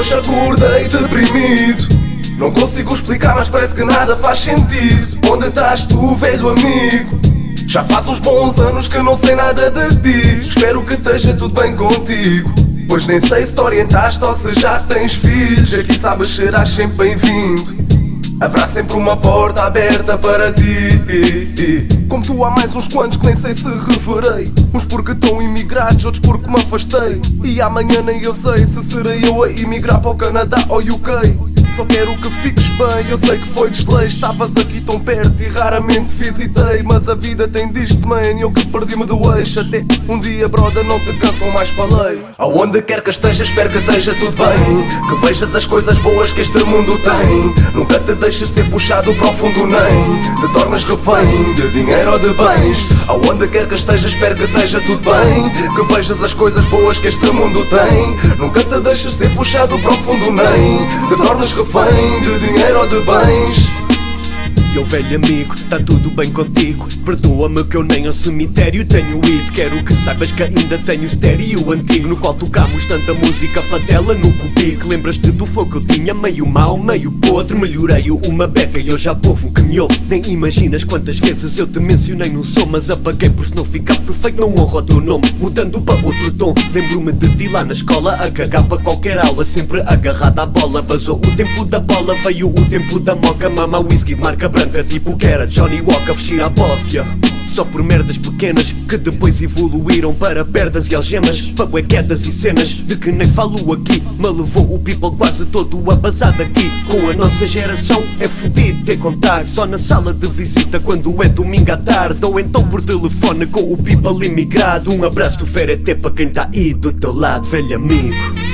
Hoje acordei deprimido, não consigo explicar, mas parece que nada faz sentido. Onde estás tu, velho amigo? Já faz uns bons anos que não sei nada de ti. Espero que esteja tudo bem contigo, pois nem sei se te orientaste ou se já tens filhos. Aqui sabes, serás sempre bem-vindo. Haverá sempre uma porta aberta para ti. Como tu há mais uns quantos que nem sei se reverei. Uns porque estão imigrados, outros porque me afastei. E amanhã nem eu sei se serei eu a imigrar para o Canadá ou UK. Só quero que fiques bem, eu sei que foi desleixo. Estavas aqui tão perto e raramente visitei. Mas a vida tem disto, man, eu que perdi-me do eixo. Até um dia, broda, não te canso com mais paleio. Aonde quer que estejas, espero que esteja tudo bem. Que vejas as coisas boas que este mundo tem. Nunca te deixes ser puxado para o fundo, nem te tornas refém de dinheiro ou de bens. Aonde quer que estejas, espero que esteja tudo bem. Que vejas as coisas boas que este mundo tem. Nunca te deixes ser puxado para o fundo, nem te tornas refém de dinheiro ou de bens. Meu velho amigo, tá tudo bem contigo? Perdoa-me que eu nem ao cemitério tenho ido. Quero que saibas que ainda tenho estéreo antigo, no qual tocámos tanta música fadela no cubico. Lembras-te do fogo que eu tinha, meio mau, meio podre? Melhorei-o uma beca e hoje há povo que me ouve. Nem imaginas quantas vezes eu te mencionei no som, mas apaguei por se não ficar perfeito, não honro o teu nome, mudando para outro tom. Lembro-me de ti lá na escola, a cagar para qualquer aula, sempre agarrada à bola. Basou o tempo da bola, veio o tempo da moca. Mama whisky de marca branca, tipo que era Johnny Walker, vestir a bófia. Só por merdas pequenas que depois evoluíram para perdas e algemas, para quedas e cenas de que nem falo aqui. Me levou o people quase todo a bazar daqui. Com a nossa geração é fodido ter contato só na sala de visita quando é domingo à tarde, ou então por telefone com o people imigrado. Um abraço do Ferete para quem tá aí do teu lado, velho amigo.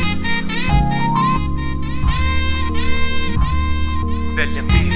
Velho amigo.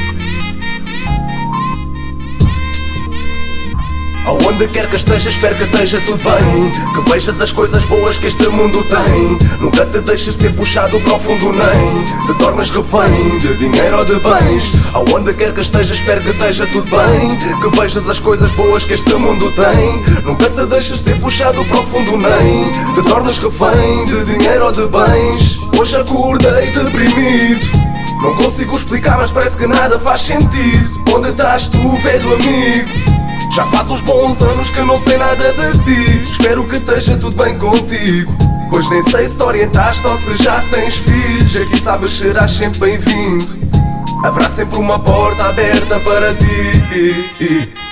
Aonde quer que estejas, espero que esteja tudo bem. Que vejas as coisas boas que este mundo tem. Nunca te deixes ser puxado para o fundo, nem te tornas refém de dinheiro ou de bens. Aonde quer que estejas, espero que esteja tudo bem. Que vejas as coisas boas que este mundo tem. Nunca te deixes ser puxado para o fundo, nem te tornas refém de dinheiro ou de bens. Hoje acordei deprimido, não consigo explicar, mas parece que nada faz sentido. Onde estás tu, velho amigo? Já faz uns bons anos que não sei nada de ti. Espero que esteja tudo bem contigo, pois nem sei se te orientaste ou se já tens filhos. Aqui sabes, serás sempre bem-vindo. Haverá sempre uma porta aberta para ti.